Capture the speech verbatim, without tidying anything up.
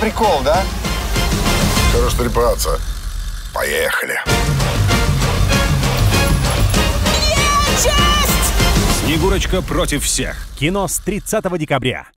прикол, да? Хорош трепаться. Поехали. Снегурочка против всех. Кино с тридцатого декабря.